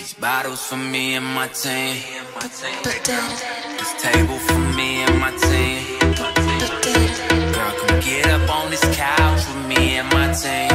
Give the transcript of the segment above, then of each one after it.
Bottles for me and my team. This table for me and my team. Girl, come get up on this couch with me and my team.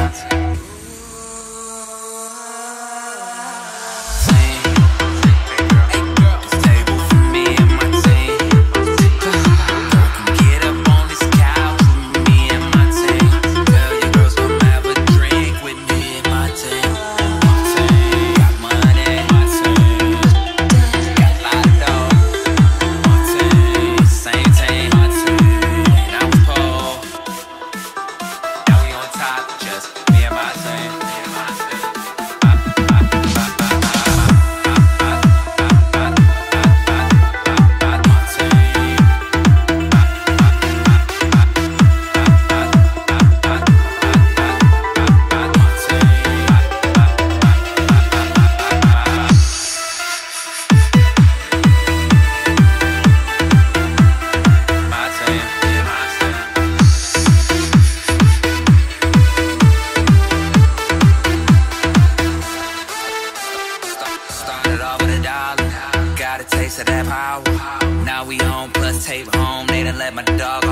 Taste of that power. Now we home plus tape home. They done let my dog